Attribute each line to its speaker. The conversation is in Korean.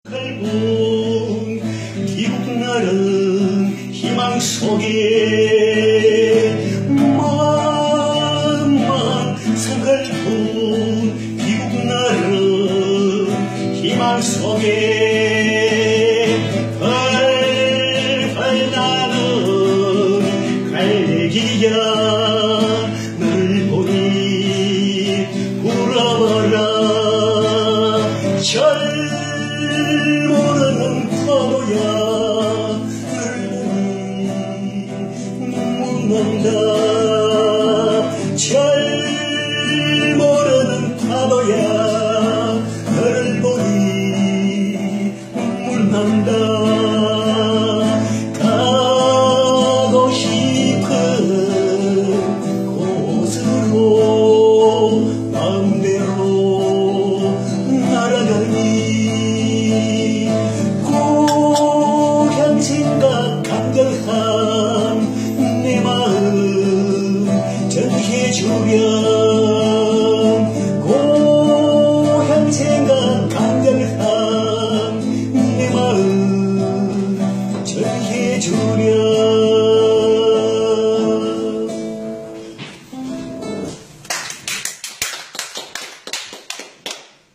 Speaker 1: 갈군 미국 나른 희망 속에 만만 산갈군 미국 나른 희망 속에 활활 나는 갈매기야 널 보니 울어버라 모르는 파도야 널 보니 눈물 난다 잘 모르는 파도야 너를 보니 눈물 난다 가고 싶은 곳으로 마음대로 날아가니 생각 간절한 내 마음 전해주렴 고향 생각